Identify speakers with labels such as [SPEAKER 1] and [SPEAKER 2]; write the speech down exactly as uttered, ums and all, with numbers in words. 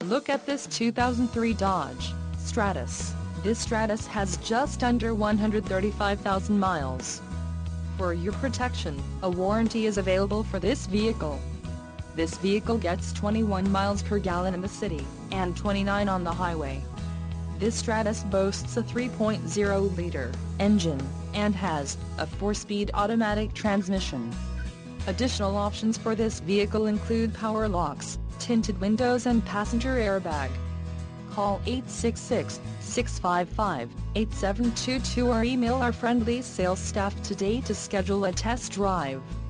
[SPEAKER 1] Look at this two thousand three Dodge Stratus. This Stratus has just under one hundred thirty-five thousand miles. For your protection, a warranty is available for this vehicle. This vehicle gets twenty-one miles per gallon in the city, and twenty-nine on the highway. This Stratus boasts a three point oh liter engine, and has a four-speed automatic transmission. Additional options for this vehicle include power locks, tinted windows and passenger airbag. Call eight six six, six five five, eight seven two two or email our friendly sales staff today to schedule a test drive.